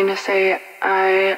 trying to say I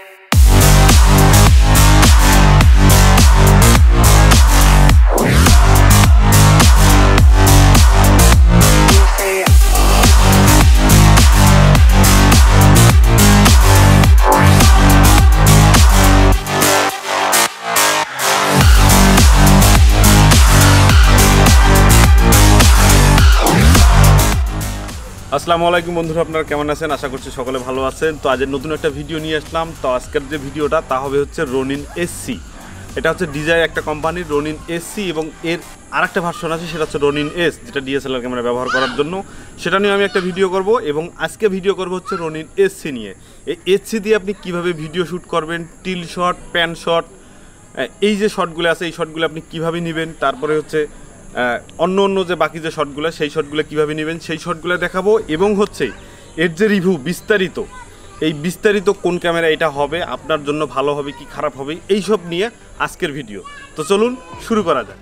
আসসালামু আলাইকুম বন্ধুরা, আপনারা কেমন আছেন? আশা করছি সকলে ভালো আছেন। তো আজের নতুন একটা ভিডিও নিয়ে আসলাম। তো আজকের যে ভিডিওটা তা হবে হচ্ছে Ronin-sc। এটা হচ্ছে DJI একটা কোম্পানির Ronin-sc এবং এর আরেকটা ভার্সন আছে, সেটা হচ্ছে Ronin-s, যেটা DSLR ক্যামেরা ব্যবহার করার জন্য। সেটা নিয়ে আমি একটা ভিডিও করব এবং আজকে ভিডিও করব হচ্ছে Ronin-sc নিয়ে। এই sc দিয়ে আপনি কিভাবে ভিডিও শ্যুট করবেন, টিল শট, প্যান শট, এই যে শটগুলো আছে এই শটগুলো আপনি কিভাবে নেবেন, তারপরে হচ্ছে অন্য যে বাকি যে শটগুলো সেই শটগুলো কীভাবে নেবেন সেই শটগুলো দেখাবো। এবং হচ্ছে এর যে রিভিউ বিস্তারিত কোন ক্যামেরা এটা হবে, আপনার জন্য ভালো হবে কি খারাপ হবে, এই সব নিয়ে আজকের ভিডিও। তো চলুন শুরু করা যাক।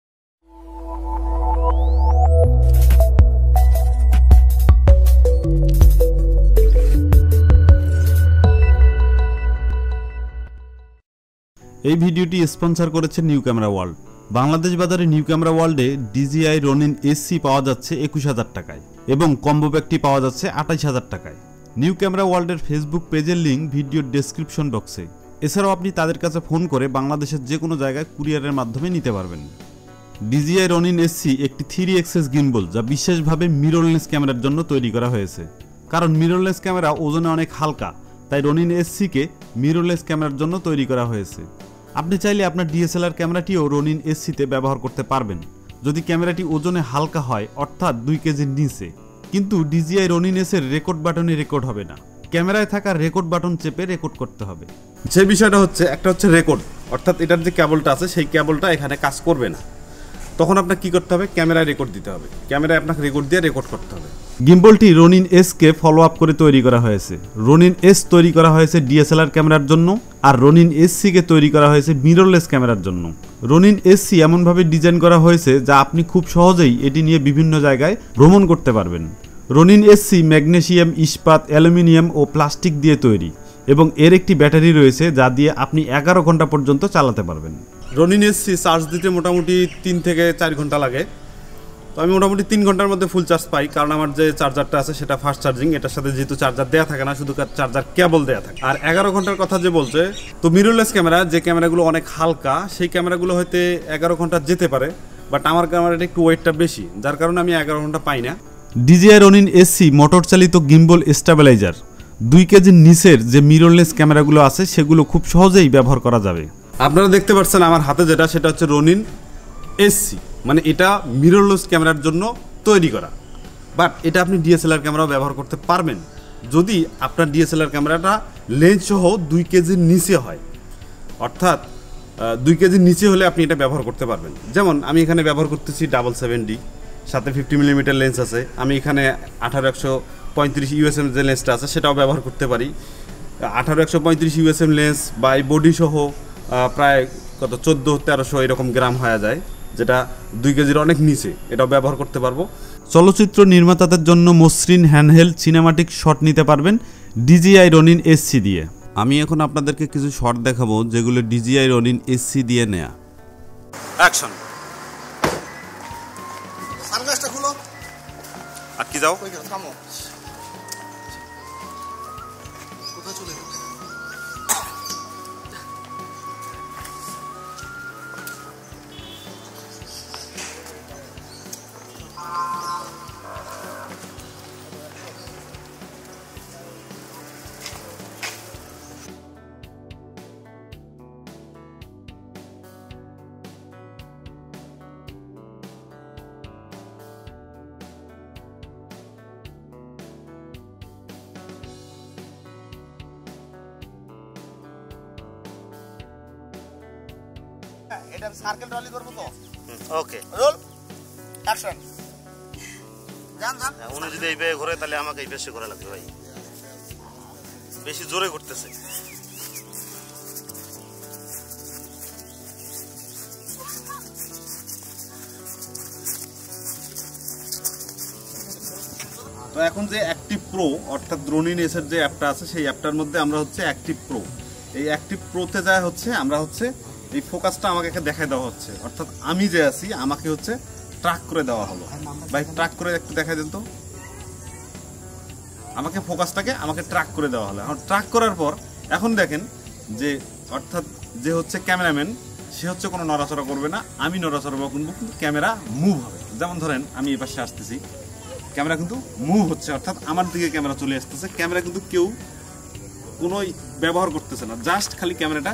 এই ভিডিওটি স্পন্সর করেছে নিউ ক্যামেরা ওয়ার্ল্ড। বাংলাদেশ বাজারে নিউ ক্যামেরা ওয়ার্ল্ডে DJI Ronin-sc পাওয়া যাচ্ছে 21,000 টাকায় এবং কম্বো প্যাকটি পাওয়া যাচ্ছে 28,000 টাকায়। নিউ ক্যামেরা ওয়ার্ল্ডের ফেসবুক পেজের লিঙ্ক ভিডিওর ডেসক্রিপশন বক্সে। এছাড়াও আপনি তাদের কাছে ফোন করে বাংলাদেশের যে কোনো জায়গায় কুরিয়ারের মাধ্যমে নিতে পারবেন। DJI Ronin-sc একটি 3 এক্সেস গিম্বল, যা বিশেষভাবে মিররলেস ক্যামেরার জন্য তৈরি করা হয়েছে। কারণ মিররলেস ক্যামেরা ওজনে অনেক হালকা, তাই Ronin-sc-কে মিররলেস ক্যামেরার জন্য তৈরি করা হয়েছে। আপনি চাইলে আপনার DSLR ক্যামেরাটিও Ronin-sc-তে ব্যবহার করতে পারবেন যদি ক্যামেরাটি ওজনে হালকা হয়, অর্থাৎ 2 কেজির নিচে। কিন্তু DJI Ronin-s-এর রেকর্ড বাটনে রেকর্ড হবে না, ক্যামেরায় থাকা রেকর্ড বাটন চেপে রেকর্ড করতে হবে। যে বিষয়টা হচ্ছে, একটা হচ্ছে রেকর্ড, অর্থাৎ এটার যে কেবলটা আছে সেই কেবলটা এখানে কাজ করবে না। তখন আপনাকে কী করতে হবে? ক্যামেরায় রেকর্ড দিতে হবে, ক্যামেরায় আপনাকে রেকর্ড দিয়ে রেকর্ড করতে হবে। গিম্বলটি Ronin-s-কে ফলো আপ করে তৈরি করা হয়েছে। Ronin-s তৈরি করা হয়েছে DSLR ক্যামেরার জন্য, আর Ronin-sc-কে তৈরি করা হয়েছে মিররলেস ক্যামেরার জন্য। Ronin-sc এমনভাবে ডিজাইন করা হয়েছে যা আপনি খুব সহজেই এটি নিয়ে বিভিন্ন জায়গায় ভ্রমণ করতে পারবেন। Ronin-sc ম্যাগনেসিয়াম, ইস্পাত, অ্যালুমিনিয়াম ও প্লাস্টিক দিয়ে তৈরি এবং এর একটি ব্যাটারি রয়েছে যা দিয়ে আপনি 11 ঘন্টা পর্যন্ত চালাতে পারবেন। Ronin-sc চার্জ দিতে মোটামুটি 3 থেকে 4 ঘন্টা লাগে। তো আমি মোটামুটি 3 ঘন্টার মধ্যে ফুল চার্জ পাই, কারণ আমার যে চার্জারটা আছে সেটা ফাস্ট চার্জিং। এটার সাথে যেহেতু চার্জার দেওয়া থাকে না, শুধু চার্জার কেবল দেওয়া থাকে। আর 11 ঘন্টার কথা যে বলছে, তো মিররলেস ক্যামেরা, যে ক্যামেরাগুলো অনেক হালকা, সেই ক্যামেরাগুলো হয়তো 11 ঘন্টা যেতে পারে, বাট আমার ক্যামেরাটা একটু ওয়েটটা বেশি, যার কারণে আমি 11 ঘন্টা পাই না। DJI Ronin-sc মোটর চালিত গিম্বল স্টেবিলাইজার। 2 কেজির নিচের যে মিররলেস ক্যামেরাগুলো আছে সেগুলো খুব সহজেই ব্যবহার করা যাবে। আপনারা দেখতে পাচ্ছেন আমার হাতে যেটা, সেটা হচ্ছে Ronin-sc, মানে এটা মিররলেস ক্যামেরার জন্য তৈরি করা। বাট এটা আপনি DSLR ক্যামেরাও ব্যবহার করতে পারবেন যদি আপনার DSLR ক্যামেরাটা লেন্স সহ 2 কেজির নিচে হয়। অর্থাৎ 2 কেজির নিচে হলে আপনি এটা ব্যবহার করতে পারবেন। যেমন আমি এখানে ব্যবহার করতেছি 770, সাথে 50mm লেন্স আছে। আমি এখানে 18-135 USM যে লেন্সটা আছে সেটাও ব্যবহার করতে পারি। 18-135 USM লেন্স বা এই বডি সহ প্রায় 1400-1300 এরকম গ্রাম হয়ে যায়, যেটা 2 কেজির অনেক নিচে, এটাও ব্যবহার করতে পারবো। চলচ্চিত্র নির্মাতাদের জন্য মসৃণ হ্যান্ডহেল্ড সিনেমাটিক শট নিতে পারবেন DJI Ronin-sc দিয়ে। আমি এখন আপনাদেরকে কিছু শট দেখাবো যেগুলো DJI Ronin-sc দিয়ে নেয়া। অ্যাকশন। সানগ্লাসটা খুলো আর কি যাও, থামো, কোথায় চলে গেল? এটা সার্কেল রলি করব তো। Okay, roll action. জান উনি যদি এই বেয়ে ঘোরে তাহলে আমাকে এই বেশি ঘোরা লাগবে ভাই, বেশি জোরে ঘুরতেছে। তো এখন যে অ্যাক্টিভ প্রো অর্থাৎ রনিন-s এর যে অ্যাপটা আছে সেই অ্যাপটার মধ্যে আমরা হচ্ছে অ্যাক্টিভ প্রো, এই অ্যাক্টিভ প্রোতে যায় হচ্ছে আমরা হচ্ছে এই ফোকাসটা আমাকে দেখায় দেওয়া হচ্ছে, অর্থাৎ আমি যে আছি আমাকে হচ্ছে ট্র্যাক করে দেওয়া হলো। ভাই ট্র্যাক করে একটু দেখাই দেন তো, আমাকে ফোকাসটাকে আমাকে ট্র্যাক করে দেওয়া হলো। এখন ট্র্যাক করার পর এখন দেখেন যে অর্থাৎ যে হচ্ছে ক্যামেরাম্যান সে হচ্ছে কোনো নড়াচড়া করবে না, আমি নড়াচড়া করবো কিন্তু ক্যামেরা মুভ হবে। যেমন ধরেন আমি এই পাশে আসতেছি, ক্যামেরা কিন্তু মুভ হচ্ছে, অর্থাৎ আমার দিকে ক্যামেরা চলে আসতেছে। ক্যামেরা কিন্তু কেউ কোনো ব্যবহার করতেছে না, জাস্ট খালি ক্যামেরাটা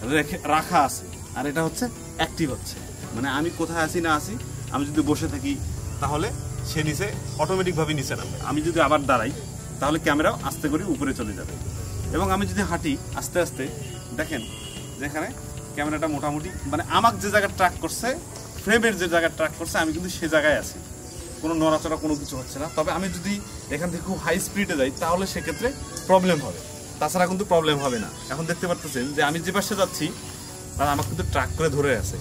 রাখা আছে আর এটা হচ্ছে অ্যাক্টিভ হচ্ছে। মানে আমি কোথায় আসি না আসি, আমি যদি বসে থাকি তাহলে সে নিচে অটোমেটিকভাবে নিচে নামবে, আমি যদি আবার দাঁড়াই তাহলে ক্যামেরাও আস্তে করে উপরে চলে যাবে। এবং আমি যদি হাঁটি আস্তে আস্তে, দেখেন যেখানে ক্যামেরাটা মোটামুটি মানে আমাকে যে জায়গায় ট্র্যাক করছে, ফ্রেমের যে জায়গায় ট্র্যাক করছে আমি কিন্তু সে জায়গায় আছি, কোনো নড়াচড়া কোনো কিছু হচ্ছে না। তবে আমি যদি এখান থেকে খুব হাই স্পিডে যাই তাহলে সেক্ষেত্রে প্রবলেম হবে, তাছাড়া কিন্তু প্রবলেম হবে না। এখন দেখতে পাচ্ছেন যে আমি যে পাশে যাচ্ছি তারা আমাকে কিন্তু ট্র্যাক করে ধরে আছে,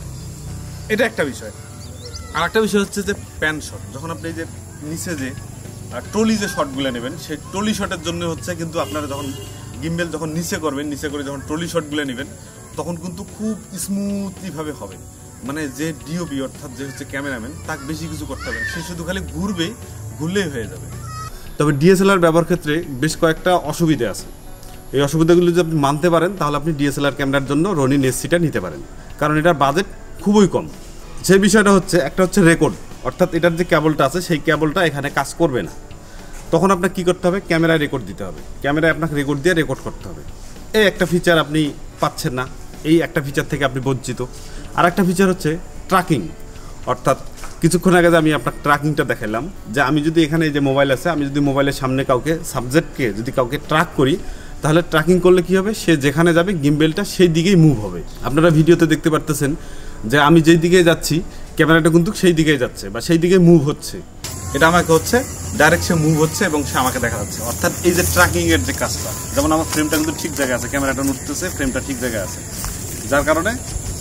এটা একটা বিষয়। আর একটা বিষয় হচ্ছে যে প্যান শট, যখন আপনি যে নিচে যে ট্রলি যে শটগুলো নেবেন সেই ট্রলি শটের জন্য হচ্ছে কিন্তু আপনারা যখন গিম্বেল যখন নিচে করবেন, নিচে করে যখন ট্রলি শটগুলো নেবেন তখন কিন্তু খুব স্মুথলিভাবে হবে। মানে যে ডিওপি অর্থাৎ যে হচ্ছে ক্যামেরাম্যান তাকে বেশি কিছু করতে হবে, সে শুধু খালি ঘুরলেই হয়ে যাবে। তবে ডিএসএলআর ব্যবহার ক্ষেত্রে বেশ কয়েকটা অসুবিধা আছে, এই অসুবিধাগুলো যদি আপনি মানতে পারেন তাহলে আপনি ডিএসএলআর ক্যামেরার জন্য রনিন-sc নিতে পারেন, কারণ এটার বাজেট খুবই কম। সেই বিষয়টা হচ্ছে একটা হচ্ছে রেকর্ড, অর্থাৎ এটার যে কেবলটা আছে সেই কেবলটা এখানে কাজ করবে না, তখন আপনাকে কী করতে হবে, ক্যামেরায় রেকর্ড দিতে হবে, ক্যামেরায় আপনাকে রেকর্ড দিয়ে রেকর্ড করতে হবে। এই একটা ফিচার আপনি পাচ্ছেন না, এই একটা ফিচার থেকে আপনি বঞ্চিত। আর একটা ফিচার হচ্ছে ট্র্যাকিং, অর্থাৎ কিছুক্ষণ আগে আমি আপনার ট্র্যাকিংটা দেখালাম যে আমি যদি এখানে যে মোবাইল আছে আমি যদি মোবাইলের সামনে কাউকে সাবজেক্টকে যদি কাউকে ট্র্যাক করি তাহলে ট্র্যাকিং করলে কী হবে, সে যেখানে যাবে গিম্বেলটা সেই দিকেই মুভ হবে। আপনারা ভিডিওতে দেখতে পারতেছেন যে আমি যেই দিকে যাচ্ছি ক্যামেরাটা কিন্তু সেই দিকেই যাচ্ছে বা সেই দিকে মুভ হচ্ছে, এটা আমাকে হচ্ছে ডাইরেক্ট সে মুভ হচ্ছে এবং সে আমাকে দেখা যাচ্ছে। অর্থাৎ এই যে ট্র্যাকিংয়ের যে কাজটা, যেমন আমার ফ্রেমটা কিন্তু ঠিক জায়গায় আছে, ক্যামেরাটা উঠতেছে, ফ্রেমটা ঠিক জায়গায় আছে, যার কারণে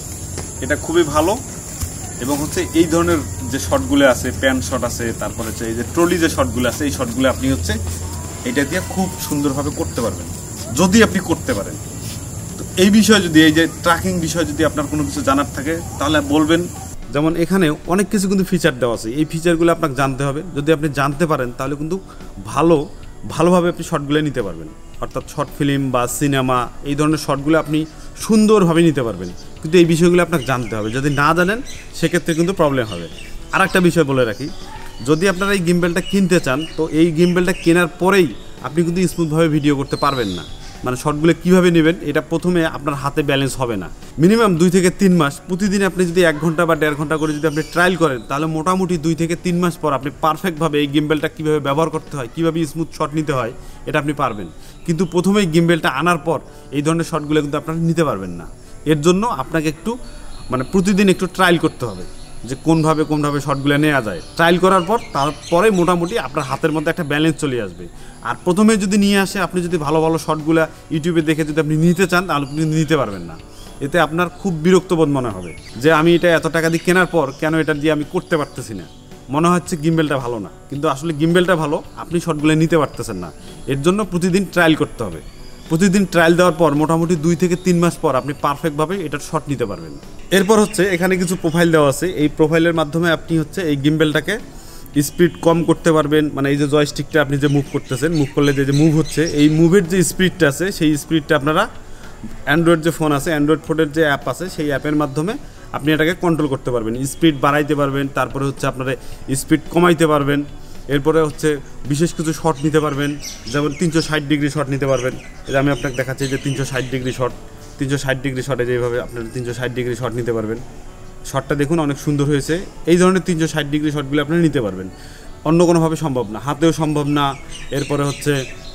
এটা খুবই ভালো। এবং হচ্ছে এই ধরনের যে শটগুলো আছে, প্যান শট আছে, তারপরে হচ্ছে এই যে ট্রলি যে শটগুলো আছে, এই শটগুলো আপনি হচ্ছে এটা দিয়ে খুব সুন্দরভাবে করতে পারবেন যদি আপনি করতে পারেন। তো এই বিষয়ে যদি এই যে ট্র্যাকিং বিষয়ে যদি আপনার কোনো কিছু জানার থাকে তাহলে বলবেন। যেমন এখানে অনেক কিছু কিন্তু ফিচার দেওয়া আছে, এই ফিচারগুলো আপনাকে জানতে হবে। যদি আপনি জানতে পারেন তাহলে কিন্তু ভালোভাবে আপনি শটগুলো নিতে পারবেন, অর্থাৎ শর্ট ফিল্ম বা সিনেমা এই ধরনের শটগুলো আপনি সুন্দরভাবে নিতে পারবেন। কিন্তু এই বিষয়গুলো আপনাকে জানতে হবে, যদি না জানেন সেক্ষেত্রে কিন্তু প্রবলেম হবে। আর একটা বিষয় বলে রাখি, যদি আপনারা এই গিম্বেলটা কিনতে চান তো এই গিম্বেলটা কেনার পরেই আপনি কিন্তু স্মুথভাবে ভিডিও করতে পারবেন না। মানে শটগুলো কীভাবে নেবেন এটা প্রথমে আপনার হাতে ব্যালেন্স হবে না। মিনিমাম 2 থেকে 3 মাস প্রতিদিন আপনি যদি 1 ঘন্টা বা 1.5 ঘন্টা করে যদি আপনি ট্রায়াল করেন তাহলে মোটামুটি 2 থেকে 3 মাস পর আপনি পারফেক্টভাবে এই গিম্বেলটা কীভাবে ব্যবহার করতে হয়, কীভাবে স্মুথ শট নিতে হয় এটা আপনি পারবেন। কিন্তু প্রথমেই গিম্বেলটা আনার পর এই ধরনের শটগুলো কিন্তু আপনারা নিতে পারবেন না। এর জন্য আপনাকে একটু প্রতিদিন একটু ট্রায়াল করতে হবে যে কোনভাবে শটগুলো নেওয়া যায়। ট্রায়াল করার পর তারপরে মোটামুটি আপনার হাতের মধ্যে একটা ব্যালেন্স চলে আসবে। আর প্রথমে যদি নিয়ে আসে আপনি যদি ভালো শটগুলো ইউটিউবে দেখে যদি আপনি নিতে চান তাহলে আপনি নিতে পারবেন না। এতে আপনার খুব বিরক্তবোধ মনে হবে যে আমি এটা এত টাকা দিয়ে কেনার পর কেন এটা দিয়ে আমি করতে পারতেছি না, মনে হচ্ছে গিম্বেলটা ভালো না। কিন্তু আসলে গিম্বেলটা ভালো, আপনি শটগুলো নিতে পারতেছেন না। এর জন্য প্রতিদিন ট্রায়াল করতে হবে। প্রতিদিন ট্রায়াল দেওয়ার পর মোটামুটি 2 থেকে 3 মাস পর আপনি পারফেক্টভাবে এটার শট নিতে পারবেন। এরপর হচ্ছে এখানে কিছু প্রোফাইল দেওয়া আছে, এই প্রোফাইলের মাধ্যমে আপনি হচ্ছে এই গিম্বেলটাকে স্পিড কম করতে পারবেন। মানে এই যে জয়স্টিকটা আপনি যে মুভ করতেছেন, মুভ করলে যে মুভ হচ্ছে এই মুভের যে স্পিডটা আছে সেই স্পিডটা আপনারা অ্যান্ড্রয়েড যে ফোন আছে, অ্যান্ড্রয়েড ফোনের যে অ্যাপ আছে সেই অ্যাপের মাধ্যমে আপনি এটাকে কন্ট্রোল করতে পারবেন। স্পিড বাড়াইতে পারবেন, তারপরে হচ্ছে আপনারা স্পিড কমাইতে পারবেন। এরপরে হচ্ছে বিশেষ কিছু শট নিতে পারবেন, যেমন 360 ডিগ্রি শট নিতে পারবেন। এই যে আমি আপনাকে দেখাচ্ছি যে 360 ডিগ্রি শট, 360 ডিগ্রি শটে যেভাবে আপনারা 360 ডিগ্রি শট নিতে পারবেন। শটটা দেখুন অনেক সুন্দর হয়েছে। এই ধরনের 360 ডিগ্রি শটগুলো আপনারা নিতে পারবেন, অন্য কোনোভাবে সম্ভব না, হাতেও সম্ভব না। এরপরে হচ্ছে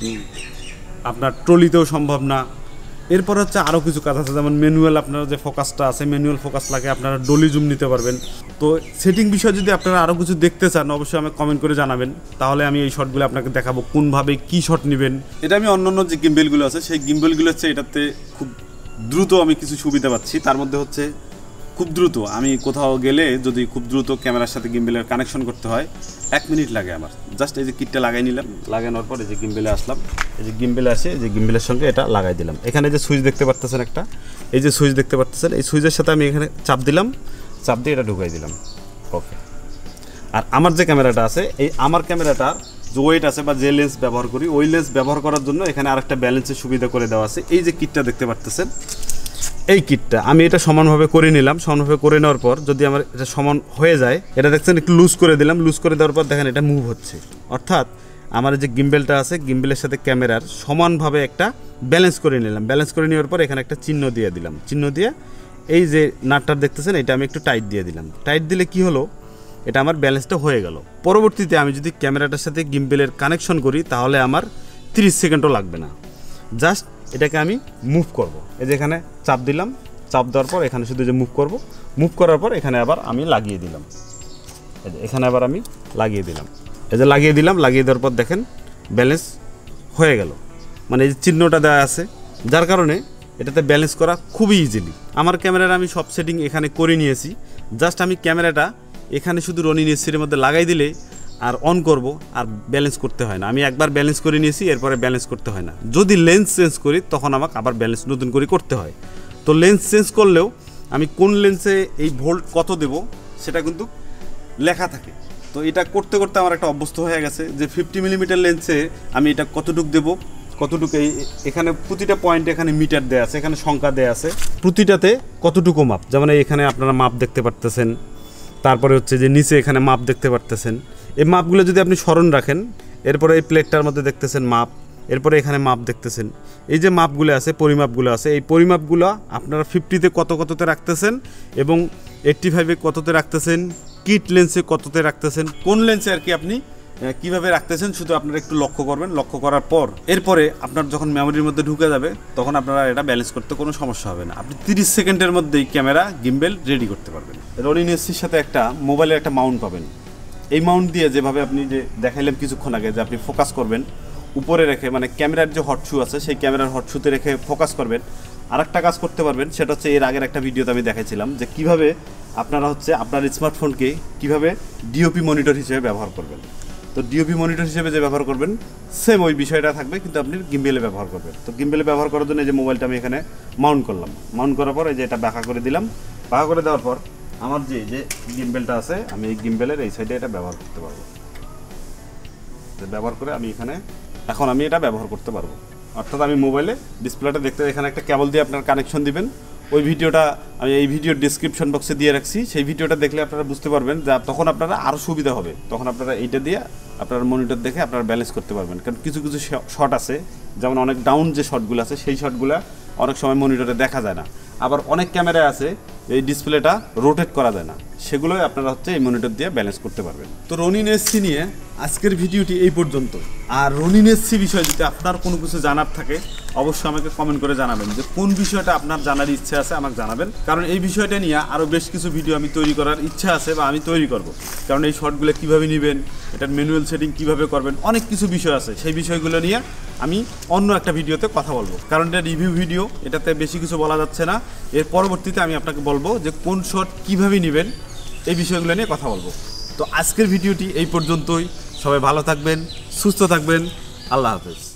আপনার ট্রলিতেও সম্ভব না। এরপর হচ্ছে আরও কিছু কাজ আছে, যেমন ম্যানুয়াল আপনারা যে ফোকাসটা আছে, ম্যানুয়াল ফোকাস লাগে আপনারা ডলি জুম নিতে পারবেন। তো সেটিং বিষয়ে যদি আপনারা আরও কিছু দেখতে চান অবশ্যই আমাকে কমেন্ট করে জানাবেন, তাহলে আমি এই শটগুলো আপনাকে দেখাবো কোনভাবে কী শট নেবেন। এটা আমি অন্যান্য যে গিম্বেলগুলো আছে সেই গিম্বেলগুলো হচ্ছে এটাতে খুব দ্রুত আমি কিছু সুবিধা পাচ্ছি। তার মধ্যে হচ্ছে খুব দ্রুত আমি কোথাও গেলে যদি খুব দ্রুত ক্যামেরার সাথে গিম্বেলের কানেকশন করতে হয় 1 মিনিট লাগে আমার। জাস্ট এই যে কিটটা লাগাই নিলাম, লাগানোর পর এই যে গিম্বেলে আসলাম, এই যে গিম্বেলে আসে এই যে গিম্বেলের সঙ্গে এটা লাগাই দিলাম। এখানে যে সুইচ দেখতে পাচ্ছেন একটা, এই যে সুইচ দেখতে পাচ্ছেন, এই সুইচের সাথে আমি এখানে চাপ দিলাম, চাপ দিয়ে এটা ঢুকাই দিলাম। ওকে। আর আমার যে ক্যামেরাটা আছে, এই আমার ক্যামেরাটা যে ওয়েট আছে বা যে লেন্স ব্যবহার করি, ওই লেন্স ব্যবহার করার জন্য এখানে আরেকটা ব্যালেন্সের সুবিধা করে দেওয়া আছে। এই যে কিটটা দেখতে পাচ্ছেন, এই কিটটা আমি এটা সমানভাবে করে নিলাম। সমানভাবে করে নেওয়ার পর যদি আমার এটা সমান হয়ে যায়, এটা দেখছেন একটু লুজ করে দিলাম, লুজ করে দেওয়ার পর দেখেন এটা মুভ হচ্ছে। অর্থাৎ আমার যে গিম্বেলটা আছে, গিম্বেলের সাথে ক্যামেরার সমানভাবে একটা ব্যালেন্স করে নিলাম। ব্যালেন্স করে নেওয়ার পর এখানে একটা চিহ্ন দিয়ে দিলাম। চিহ্ন দিয়ে এই যে নাটটা দেখতেছেন, এটা আমি একটু টাইট দিয়ে দিলাম। টাইট দিলে কি হলো, এটা আমার ব্যালেন্সটা হয়ে গেল। পরবর্তীতে আমি যদি ক্যামেরাটার সাথে গিম্বেলের কানেকশন করি, তাহলে আমার 30 সেকেন্ডও লাগবে না। জাস্ট এটাকে আমি মুভ করব। এই যে এখানে চাপ দিলাম, চাপ দেওয়ার পর এখানে শুধু যে মুভ করব, মুভ করার পর এখানে আবার আমি লাগিয়ে দিলাম। এই যে এখানে আবার আমি লাগিয়ে দিলাম, এই যে লাগিয়ে দিলাম। লাগিয়ে দেওয়ার পর দেখেন ব্যালেন্স হয়ে গেল, মানে এই যে চিহ্নটা দেওয়া আছে, যার কারণে এটাতে ব্যালেন্স করা খুবই ইজিলি। আমার ক্যামেরার আমি সব সেটিং এখানে করে নিয়েছি। জাস্ট আমি ক্যামেরাটা এখানে শুধু Ronin-sc-এর মধ্যে লাগাই দিলে আর অন করব, আর ব্যালেন্স করতে হয় না। আমি একবার ব্যালেন্স করে নিয়েছি, এরপরে ব্যালেন্স করতে হয় না। যদি লেন্স চেঞ্জ করি তখন আমাকে আবার ব্যালেন্স নতুন করে করতে হয়। তো লেন্স চেঞ্জ করলেও আমি কোন লেন্সে এই ভোল্ট কত দেব সেটা কিন্তু লেখা থাকে। তো এটা করতে করতে আমার একটা অভ্যস্ত হয়ে গেছে যে 50 মিলিমিটার লেন্সে আমি এটা কতটুক দেব, কতটুকু এখানে প্রতিটা পয়েন্টে এখানে মিটার দেওয়া আছে, এখানে সংখ্যা দেওয়া আছে, প্রতিটাতে কতটুকু মাপ। যেমন এখানে আপনারা মাপ দেখতে পারতেছেন, তারপরে হচ্ছে যে নিচে এখানে মাপ দেখতে পারতেছেন। এই মাপগুলো যদি আপনি স্মরণ রাখেন, এরপরে এই প্লেটটার মধ্যে দেখতেছেন মাপ, এরপরে এখানে মাপ দেখতেছেন। এই যে মাপগুলো আছে, পরিমাপগুলো আছে, এই পরিমাপগুলো আপনারা 50-তে কততে রাখতেছেন এবং 85-এ কততে রাখতেছেন, কিট লেন্সে কততে রাখতেছেন, কোন লেন্সে আর কি আপনি কীভাবে রাখতেছেন, শুধু আপনারা একটু লক্ষ্য করবেন। লক্ষ্য করার পর এরপরে আপনার যখন মেমোরির মধ্যে ঢুকে যাবে, তখন আপনারা এটা ব্যালেন্স করতে কোনো সমস্যা হবে না। আপনি 30 সেকেন্ডের মধ্যেই ক্যামেরা গিম্বেল রেডি করতে পারবেন। Ronin-sc-র সাথে একটা মোবাইলের একটা মাউন্ট পাবেন। এই মাউন্ট দিয়ে যেভাবে আপনি যে দেখাইলাম কিছুক্ষণ আগে, যে আপনি ফোকাস করবেন উপরে রেখে, মানে ক্যামেরার যে হট শু আছে সেই ক্যামেরার হট শুতে রেখে ফোকাস করবেন। আরেকটা কাজ করতে পারবেন, সেটা হচ্ছে এর আগের একটা ভিডিওতে আমি দেখাইছিলাম যে কিভাবে আপনারা হচ্ছে আপনার স্মার্টফোনকে কিভাবে ডিওপি মনিটর হিসেবে ব্যবহার করবেন। তো ডিওপি মনিটর হিসেবে যে ব্যবহার করবেন, সেম ওই বিষয়টা থাকবে, কিন্তু আপনি গিম্বেলে ব্যবহার করবেন। তো গিম্বেলে ব্যবহার করার জন্য এই যে মোবাইলটা আমি এখানে মাউন্ট করলাম। মাউন্ট করার পর এই যে এটা বাঁকা করে দিলাম। বাঁকা করে দেওয়ার পর আমার যে গিম্বেলটা আছে, আমি এই গিম্বেলের এই সাইডে এটা ব্যবহার করতে পারবো। ব্যবহার করে আমি এখন আমি এটা ব্যবহার করতে পারবো। অর্থাৎ আমি মোবাইলে ডিসপ্লেটা দেখতে, এখানে একটা কেবল দিয়ে আপনার কানেকশন দিবেন। ওই ভিডিওটা আমি এই ভিডিওর ডিসক্রিপশন বক্সে দিয়ে রাখছি, সেই ভিডিওটা দেখলে আপনারা বুঝতে পারবেন, যে তখন আপনারা আরও সুবিধা হবে। তখন আপনারা এইটা দিয়ে আপনার মনিটর দেখে আপনারা ব্যালেন্স করতে পারবেন। কারণ কিছু কিছু শট আছে, যেমন অনেক ডাউন যে শটগুলো আছে, সেই শটগুলো অনেক সময় মনিটরে দেখা যায় না। আবার অনেক ক্যামেরায় আছে এই ডিসপ্লেটা রোটেট করা যায় না, সেগুলোই আপনারা হচ্ছে এই মনিটর দিয়ে ব্যালেন্স করতে পারবেন। তো Ronin-sc নিয়ে আজকের ভিডিওটি এই পর্যন্ত। আর Ronin-sc বিষয়ে যদি আপনার কোনো কিছু জানার থাকে, অবশ্যই আমাকে কমেন্ট করে জানাবেন যে কোন বিষয়টা আপনার জানার ইচ্ছা আছে, আমাকে জানাবেন। কারণ এই বিষয়টা নিয়ে আরও বেশ কিছু ভিডিও আমি তৈরি করার ইচ্ছা আছে, বা আমি তৈরি করব। কারণ এই শটগুলো কীভাবে নেবেন, এটার ম্যানুয়াল সেটিং কীভাবে করবেন, অনেক কিছু বিষয় আছে। সেই বিষয়গুলো নিয়ে আমি অন্য একটা ভিডিওতে কথা বলবো। কারণ এটা রিভিউ ভিডিও, এটাতে বেশি কিছু বলা যাচ্ছে না। এর পরবর্তীতে আমি আপনাকে বলবো যে কোন শট কীভাবে নেবেন, এই বিষয়গুলো নিয়ে কথা বলবো। তো আজকের ভিডিওটি এই পর্যন্তই। সবাই ভালো থাকবেন, সুস্থ থাকবেন। আল্লাহ হাফেজ।